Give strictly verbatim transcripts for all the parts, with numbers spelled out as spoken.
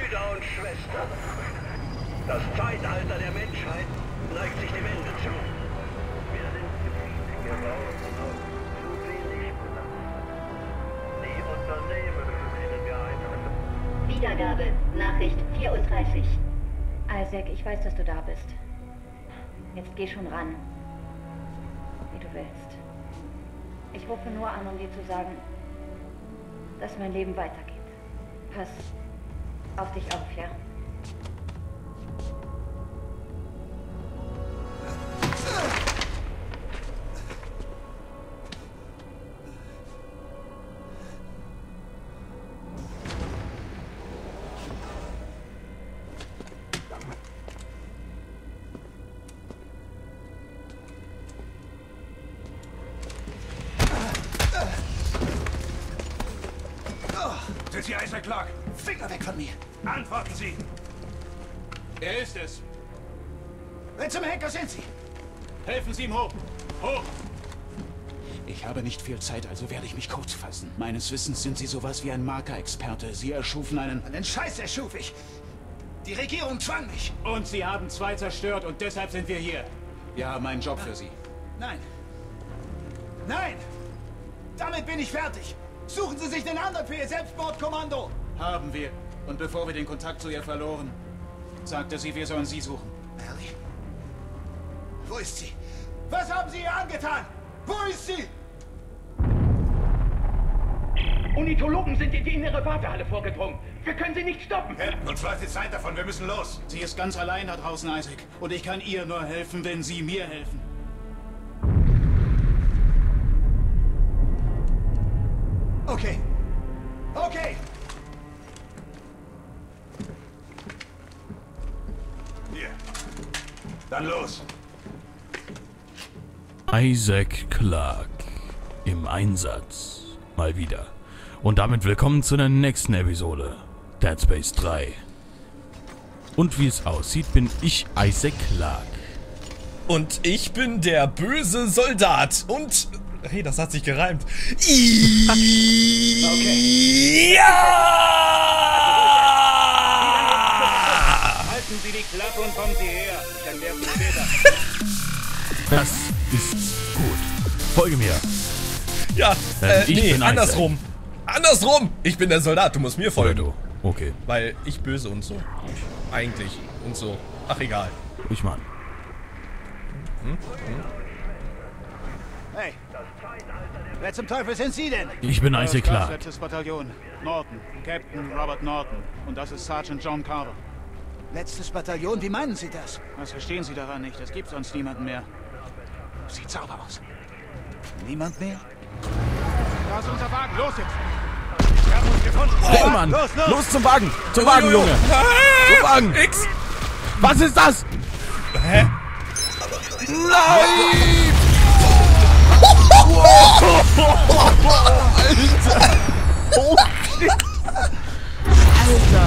Brüder und Schwestern. Das Zeitalter der Menschheit neigt sich dem Ende zu. Wir sind Gebiete gebaut und zu wenig Platz. Die Unternehmen für den Geheimen. Wiedergabe, Nachricht vierunddreißig. Isaac, ich weiß, dass du da bist. Jetzt geh schon ran. Wie du willst. Ich rufe nur an, um dir zu sagen, dass mein Leben weitergeht. Pass auf dich auf, ja? Sind Sie Isaac Clarke? Finger weg von mir! Antworten Sie! Er ist es. Wer zum Henker sind Sie? Helfen Sie ihm hoch! Hoch! Ich habe nicht viel Zeit, also werde ich mich kurz fassen. Meines Wissens sind Sie sowas wie ein Marker-Experte. Sie erschufen einen... Einen Scheiß erschuf ich. Die Regierung zwang mich. Und Sie haben zwei zerstört und deshalb sind wir hier. Wir haben einen Job für Sie. Nein. Nein! Damit bin ich fertig. Suchen Sie sich den anderen für Ihr Selbstmordkommando. Haben wir. Und bevor wir den Kontakt zu ihr verloren, sagte sie, wir sollen Sie suchen. Mary? Wo ist sie? Was haben Sie ihr angetan? Wo ist sie? Unitologen sind in die innere Wartehalle vorgedrungen. Wir können sie nicht stoppen. Helfen, uns läuft die Zeit davon. Wir müssen los. Sie ist ganz allein da draußen, Isaac. Und ich kann ihr nur helfen, wenn Sie mir helfen. Okay. Okay. Hier. Dann los. Isaac Clarke im Einsatz. Mal wieder. Und damit willkommen zu der nächsten Episode. Dead Space drei. Und wie es aussieht, bin ich Isaac Clarke. Und ich bin der böse Soldat. Und... Hey, das hat sich gereimt. Okay. Ja! Halten Sie die Klappe und kommen Sie her. Ich erkläre es später. Das ist gut. Folge mir. Ja, Ähm, äh, ich nee, bin andersrum. Andersrum. Ich bin der Soldat, du musst mir Oder folgen. du. Okay. Weil ich böse und so. Eigentlich. Und so. Ach, egal. Ich Mann. Hey. Wer zum Teufel sind Sie denn? Ich bin Isaac Clarke. Letztes Bataillon. Norton. Captain Robert Norton. Und das ist Sergeant John Carver. Letztes Bataillon, wie meinen Sie das? Was verstehen Sie daran nicht? Es gibt sonst niemanden mehr. Sieht sauber aus. Niemand mehr? Da ist unser Wagen. Los jetzt! Wir haben uns gefunden. Hey Mann! Los, los! Los zum Wagen! Zum Wagen, Jojo. Junge! Ah, Zum Wagen! X! Was ist das? Hä? Nein! Alter! Oh shit! Alter!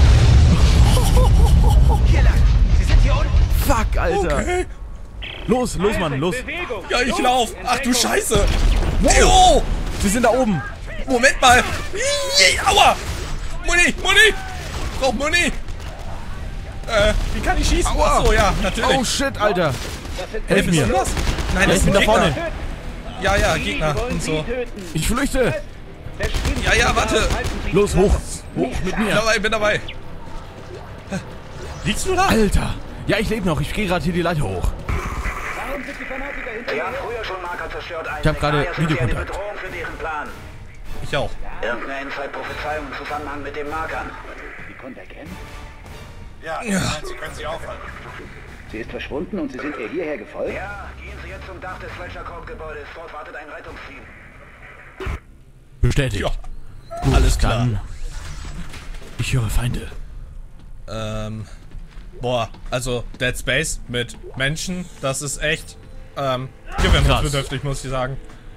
Hier lang. Sie sind hier unten. Fuck, Alter! Okay. Los, los, Mann, los! Bewegung. Ja, ich lauf. Ach du Scheiße. Oh, Sie sind da oben! Moment mal. Ih, Aua. Muni, Muni. Brauch Muni. Äh, wie kann ich schießen? Aua. Ach so, ja, natürlich. Oh shit, Alter! Helf Bist mir! du das? Nein, Ja, das ich ist bin ein da Gegner. vorne! Ja, ja, Sie Gegner wollen und Sie so. töten. Ich flüchte! Ja, ja, warte. Los, hoch! Hoch mit Bin mir! dabei, bin dabei. Liegst du da? Alter! Ja, ich lebe noch. Ich gehe gerade hier die Leiter hoch. Warum sind die Fanatiker hinter Wir haben früher schon Marker zerstört. Ich hab gerade Daher sind sie eine Videokontakt. Bedrohung für deren Plan. Ich auch. Irgendeine Inside-Prophezeiung im Zusammenhang mit den Markern. Die Konvergenz? Ja, Ja. nein, Sie können sie aufhalten. Sie ist verschwunden und Sie sind ihr hierher gefolgt? Ja, gehen Sie jetzt zum Dach des Fletcher Court-Gebäudes. Dort wartet ein Rettungsteam. Bestätigt. Ja, Gut, alles klar. dann. Ich höre Feinde. Ähm, boah, also Dead Space mit Menschen, das ist echt, ähm, gewöhnungsbedürftig, muss ich sagen.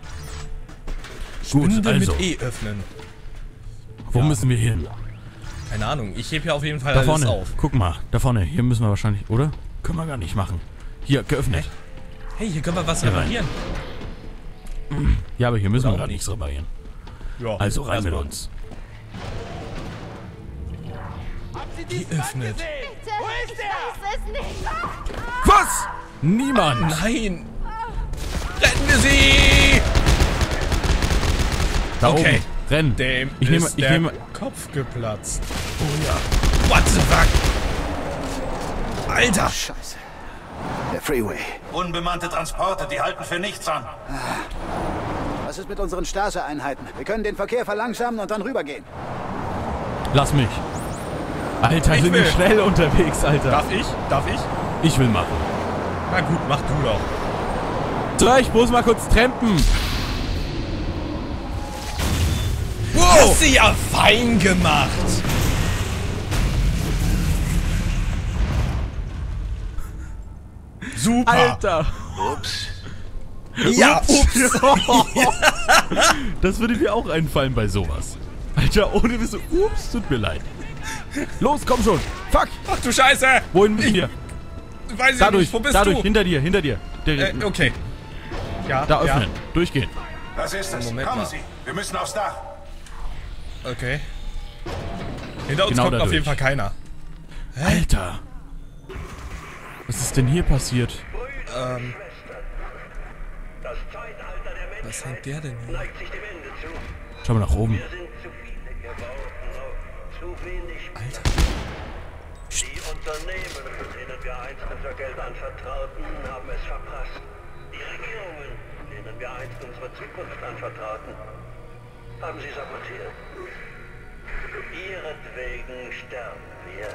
Gut, Spinde also. mit E öffnen. Wo Ja. müssen wir hin? Keine Ahnung, ich heb hier auf jeden Fall Da alles vorne. auf. Guck mal, da vorne. Hier müssen wir wahrscheinlich, oder? Können wir gar nicht machen. Hier, geöffnet. Hey, hier können wir was Hier rein. reparieren. Ja, aber hier müssen wir Oder auch gerade nichts reparieren. Ja, Also rein mit erstmal. uns. Sie Die diesen Mann öffnet. gesehen? Bitte, Wo ist ich er? weiß es nicht. Was? Niemand. Nein! Retten wir sie! Da Okay. oben. Renn. Dem ich nehme, ist ich der nehme. Kopf geplatzt. Oh ja. What the fuck? Alter! Scheiße. Der Freeway. Unbemannte Transporte, die halten für nichts an. Was ist mit unseren Stase-Einheiten? Wir können den Verkehr verlangsamen und dann rübergehen. Lass mich. Alter, Ich sind will. wir schnell unterwegs, Alter. Darf ich? Darf ich? Ich will machen. Na gut, mach du doch. So, ich muss mal kurz trampen. Wow! Hast du ja fein gemacht! Super! Alter. Ups. Ja, ups! Das würde mir auch einfallen bei sowas. Alter, ohne Wisse. Ups, tut mir leid. Los, komm schon. Fuck. Ach du Scheiße! Wohin müssen wir? Weiß ich Dadurch, nicht, wo bist dadurch, du? hinter dir, hinter dir. Der, Äh, okay. Ja, Da öffnen, ja. durchgehen. Das ist es. Moment Kommen mal. Sie. Wir müssen aufs Dach. Okay. Hinter uns Genau kommt auf dadurch. jeden Fall keiner. Alter. Was ist denn hier passiert? Ähm, Das Zeitalter der Menschheit was hängt der denn hier? neigt sich dem Ende zu. Schau mal nach oben. Wir sind zu viele geworden, auf zu wenig Alter. Die Unternehmen, denen wir einst unser Geld anvertrauten, haben es verprasst. Die Regierungen, denen wir einst unsere Zukunft anvertrauten, haben sie sabotiert. Ihretwegen sterben wir.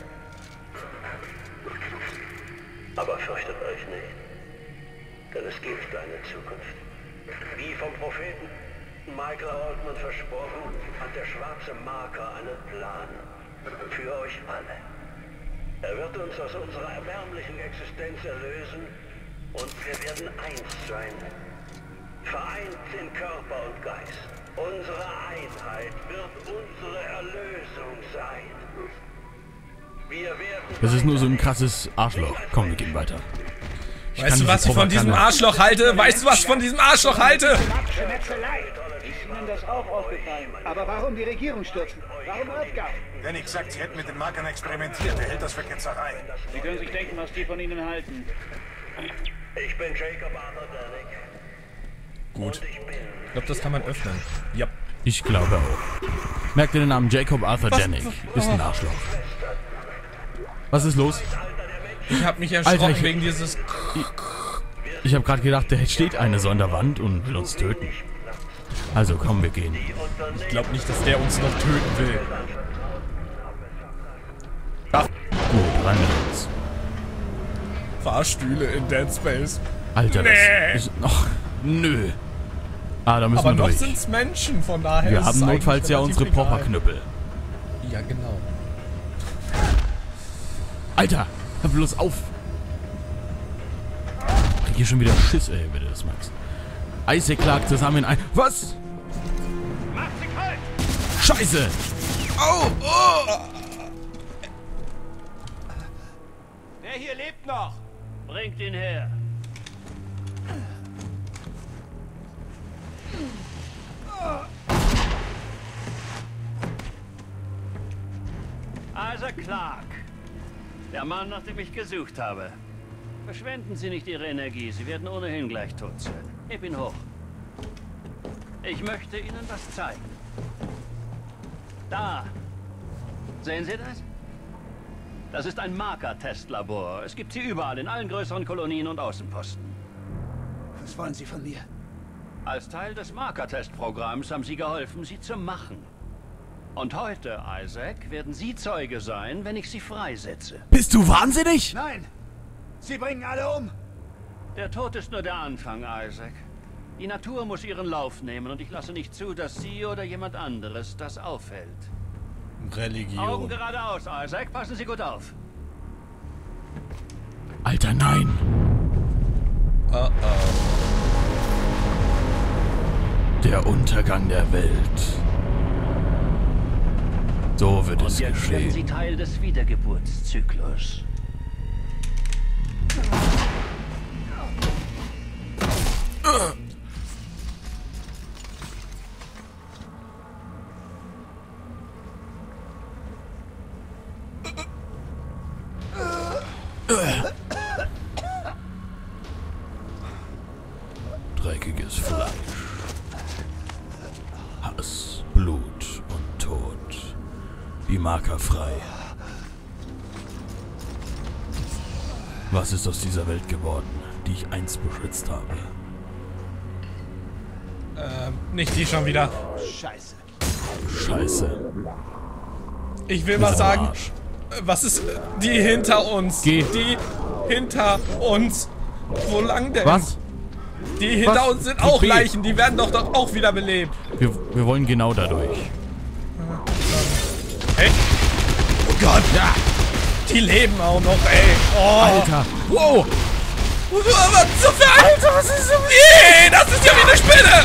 Aber fürchtet euch nicht, denn es gibt eine Zukunft. Wie vom Propheten Michael Altman versprochen, hat der schwarze Marker einen Plan für euch alle. Er wird uns aus unserer erbärmlichen Existenz erlösen und wir werden eins sein. Vereint in Körper und Geist. Unsere Einheit wird unsere Erlösung sein. Wir werden... Das ist nur so ein krasses Arschloch. Komm, wir gehen weiter. Ich kann Weißt du, diese was ich von diesem Propaganda- Arschloch halte? Weißt du, was ich von diesem Arschloch halte? Metzelei. Ist Ihnen das auch aufgefallen? Aber warum die Regierung stürzen? Warum Earthgard? Rennig sagt, Sie hätten mit den Markern experimentiert. Er hält das für Ketzerei. Sie können sich denken, was die von Ihnen halten. Ich bin Jacob Arthur Danik. Gut. Und ich bin... Ich glaube, das kann man öffnen. Ja. Ich glaube auch. Merkt ihr den Namen Jacob Arthur Danik? Ist ein Arschloch. Was ist los? Ich habe mich erschrocken Alter, ich- wegen dieses... Ich habe gerade gedacht, da steht eine Sonderwand und will uns töten. Also komm, wir gehen. Ich glaube nicht, dass der uns noch töten will. Gut, ran mit uns. Fahrstühle in Dead Space. Alter, Nee. das ist... Och, nö. Ah, da müssen Aber wir noch durch. sind's Menschen, von daher Wir ist haben es notfalls eigentlich ja relativ unsere egal. Popperknüppel. Ja, genau. Alter, hör bloß auf. Krieg hier schon wieder Schiss, ey, wenn du das magst. Isaac lag zusammen ein... Was? Macht sie kalt! Scheiße! Oh, oh! Der hier lebt noch! Bringt ihn her. Isaac Clarke. Der Mann, nach dem ich gesucht habe. Verschwenden Sie nicht Ihre Energie. Sie werden ohnehin gleich tot sein. Heb ihn hoch. Ich möchte Ihnen was zeigen. Da. Sehen Sie das? Das ist ein Marker-Testlabor. Es gibt sie überall, in allen größeren Kolonien und Außenposten. Was wollen Sie von mir? Als Teil des Marker-Testprogramms haben Sie geholfen, sie zu machen. Und heute, Isaac, werden Sie Zeuge sein, wenn ich Sie freisetze. Bist du wahnsinnig? Nein! Sie bringen alle um! Der Tod ist nur der Anfang, Isaac. Die Natur muss ihren Lauf nehmen und ich lasse nicht zu, dass Sie oder jemand anderes das aufhält. Augen Religion. geradeaus, Isaac. Passen Sie gut auf. Alter, nein. Oh, oh. Der Untergang der Welt. So wird es Und jetzt werden Sie geschehen. Teil des Wiedergeburtszyklus. Dreckiges Fleisch. Hass, Blut und Tod. Die Marker frei. Was ist aus dieser Welt geworden, die ich einst beschützt habe? Ähm, nicht die schon wieder. Scheiße. Scheiße. Ich will mal sagen, Arsch. was ist die hinter uns? Geh. Die hinter uns. Wo lang denn? Was? Die hinter Was? uns sind auch B. Leichen, die werden doch, doch auch wieder belebt. Wir, wir wollen genau dadurch. Echt? Oh Gott. Ja. Die leben auch noch, ey. Oh. Alter. Wow. Was so für Alter, was ist so? Nee, das ist ja wie eine Spinne.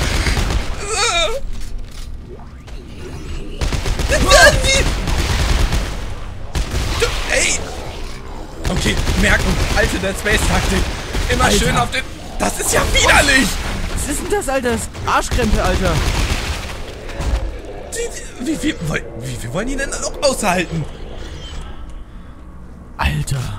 Ey. Okay, merken. Alte Dead Space Taktik. Immer Alter. schön auf den... Das ist ja widerlich. Was ist denn das, Alter? Das Arschkrempel, Alter. Die, die, wie, viel, wie viel wollen die denn noch aushalten? Alter.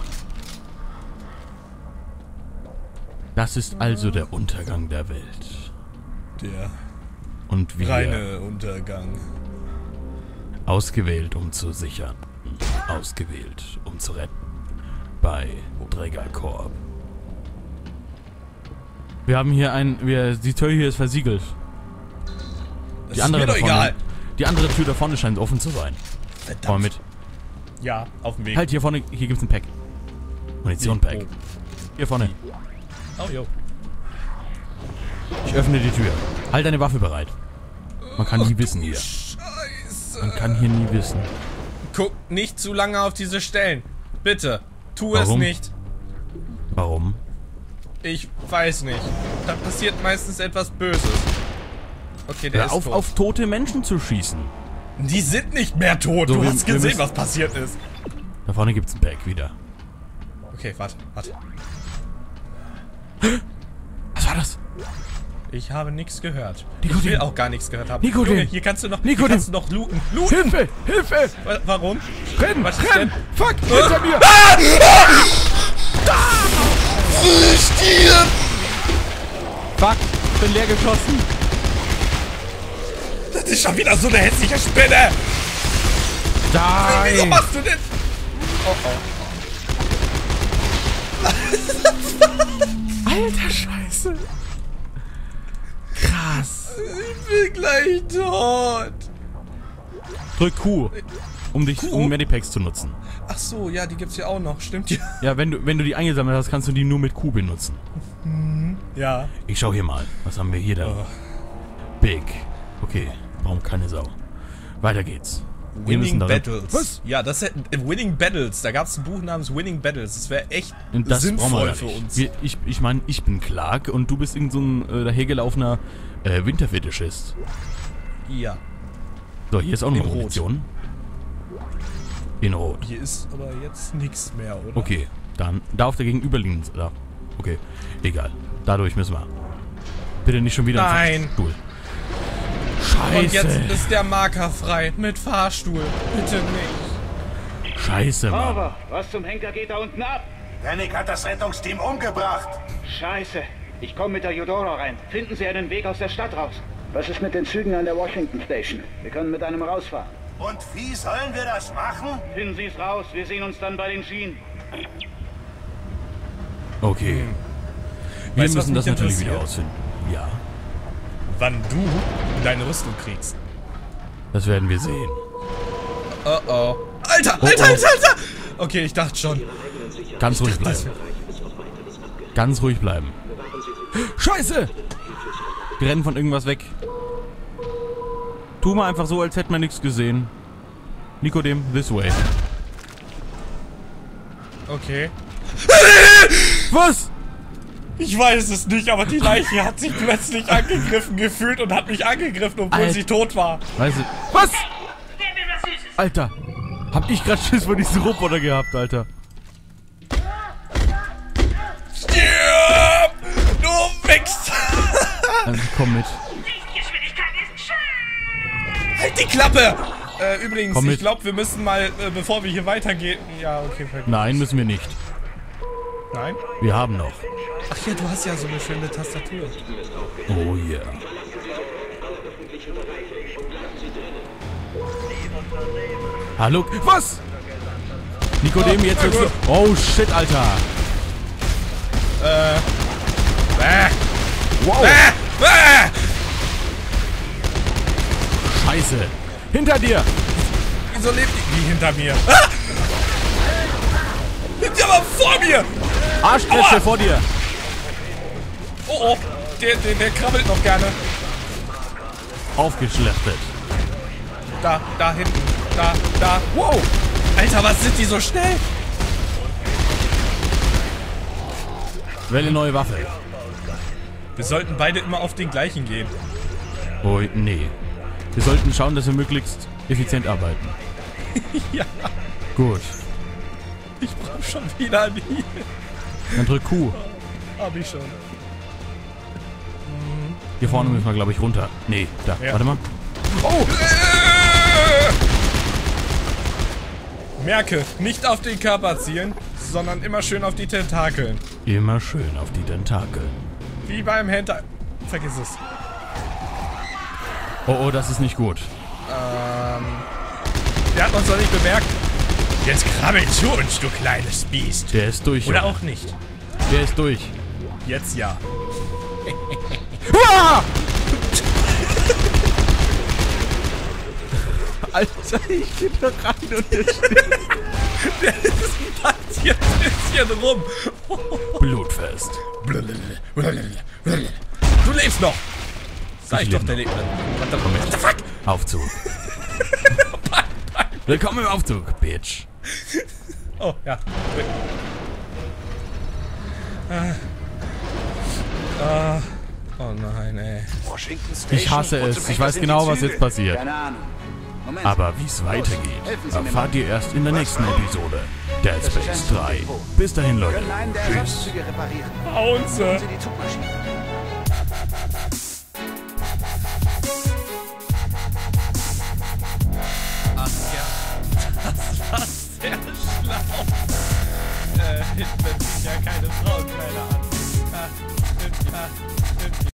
Das ist also der Untergang der Welt. Der Und wir, reine Untergang. ausgewählt, um zu sichern. Ausgewählt, um zu retten. Bei Trägerkorb. Wir haben hier ein... Wir, die Tür hier ist versiegelt. Das Die ist andere mir doch da vorne, egal. Die andere Tür da vorne scheint offen zu sein. Verdammt. Komm mal mit. Ja, auf dem Weg. Halt, hier vorne, hier gibt's ein Pack. Munition-Pack. Oh. Hier vorne. Oh, jo. Ich öffne die Tür. Halt deine Waffe bereit. Man kann nie wissen hier. Scheiße. Man kann hier nie wissen. Guck nicht zu lange auf diese Stellen. Bitte, tu Warum? es nicht. Warum? Ich weiß nicht. Da passiert meistens etwas Böses. Okay, der Hör ist auf, tot. auf tote Menschen zu schießen. Die sind nicht mehr tot. So, du wir- hast wir gesehen, müssen- was passiert ist. Da vorne gibt's ein Pack wieder. Okay, warte, warte. Was war das? Ich habe nichts gehört. Nikotin. Ich will auch gar nichts gehört haben. Nikotin. Junge, hier kannst du noch, hier Nikotin. kannst du noch looten. Looten. Hilfe! Hilfe! Wa- Warum? Renn! Was ist renn! denn? Fuck! Hinter mir! Stirb! Fuck! Ich bin leer geschossen! Das ist schon wieder so eine hässliche Spinne! Wieso Die! machst du denn? Oh oh. Alter Scheiße! Krass! Ich bin gleich tot! Drück Q, um dich, Q? um Medipacks zu nutzen. Ach so, ja, die gibt's ja auch noch. Stimmt ja. Ja, wenn du, wenn du die eingesammelt hast, kannst du die nur mit Q benutzen. Ja. Ich schau hier mal. Was haben wir hier da? Oh. Big. Okay, brauchen keine Sau. Weiter geht's. Wir müssen Winning darin- Battles. Was? Ja, das hätten. äh, Winning Battles. Da gab's ein Buch namens Winning Battles. Das wäre echt Und das brauchen wir sinnvoll gar für nicht. uns. Wir, ich ich meine, ich bin Clark und du bist irgend so ein äh, dahergelaufener äh, Winterfetischist. Ja. So, hier ist auch noch In Rot. Munition. In Rot. Hier ist aber jetzt nichts mehr, oder? Okay, dann da auf der gegenüberliegenden da. Okay, egal. Dadurch müssen wir. Bitte nicht schon wieder Nein. ein Fahrstuhl. Scheiße. Und jetzt ist der Marker frei. Mit Fahrstuhl. Bitte nicht. Scheiße, Mann. Aber was zum Henker geht da unten ab? Rennick hat das Rettungsteam umgebracht. Scheiße. Ich komme mit der Eudora rein. Finden Sie einen Weg aus der Stadt raus. Was ist mit den Zügen an der Washington Station? Wir können mit einem rausfahren. Und wie sollen wir das machen? Finden Sie es raus. Wir sehen uns dann bei den Schienen. Okay. Wir Weißt du, was müssen das mich natürlich wieder interessiert? rausfinden. Ja, Wann du deine Rüstung kriegst. das werden wir sehen. Oh oh. Alter, Oh, Alter, oh. Alter, Alter! Okay, ich dachte schon. Ganz ruhig bleiben. Ganz ruhig bleiben. Scheiße! Wir rennen von irgendwas weg. Tu mal einfach so, als hätten wir nichts gesehen. Nikodem, this way. Okay. Was? Ich weiß es nicht, aber die Leiche hat sich plötzlich angegriffen gefühlt und hat mich angegriffen, obwohl Alter. sie tot war. Weißt du. Was? Alter. Hab ich grad Schiss vor diesem Roboter gehabt, Alter. Stirb! Du Wichs! Also komm mit. Halt die Klappe! Äh, übrigens, Komm ich mit. glaube, wir müssen mal, äh, bevor wir hier weitergehen... Ja, okay, vergiss. Nein, müssen wir nicht. Nein? Wir haben noch. Ach ja, du hast ja so eine schöne Tastatur. Oh yeah. Hallo? Was? Nikodem, jetzt wird's... Oh shit, Alter. Äh. Äh. Wow. Äh. Äh. Scheiße. Hinter dir. Wieso lebt die wie hinter mir? Ah! Lebt ja mal vor mir! Arschkräfte vor dir. Oh oh, der, der, der krabbelt noch gerne. Aufgeschlachtet. Da, da hinten. Da, da. Wow. Alter, was sind die so schnell? Wähle neue Waffe. Wir sollten beide immer auf den gleichen gehen. Oh, nee. Wir sollten schauen, dass wir möglichst effizient arbeiten. Ja. Gut. Ich brauch schon wieder nie. Dann drück Q. Hab ich schon. Hier vorne müssen wir, glaube ich, runter. Nee, da. Ja. Warte mal. Oh! Merke, nicht auf den Körper zielen, sondern immer schön auf die Tentakeln. Immer schön auf die Tentakel. Wie beim Hentai. Vergiss es. Oh, oh, das ist nicht gut. Ähm. Der hat uns doch nicht bemerkt. Jetzt krabbel zu uns, du kleines Biest. Der ist durch. Oder Junge. auch nicht. Der ist durch. Jetzt ja. Ah! Alter, ich geh da rein und der steht. Der ist hier ein bisschen rum. Blutfest. Du lebst noch. Sag ich, Ich doch, leb der noch. lebt noch. Komm What the fuck? mit. Aufzug. Willkommen im Aufzug, Bitch. Oh, ja. Ah. Ah. Oh nein, ey. Ich hasse es. Ich weiß genau, was jetzt passiert. Keine Ahnung. Moment. Aber wie es weitergeht, helfen Sie mir erfahrt ihr erst in der nächsten Episode. Dead Space drei. Bis dahin, Leute. Können einen der Tschüss. Ersatzzüge reparieren. Hauen Holen sie. Sie die Zugmaschine. Ach ja. Das war sehr schlau. Äh, hinten zieht ja keine Frauenkleider an.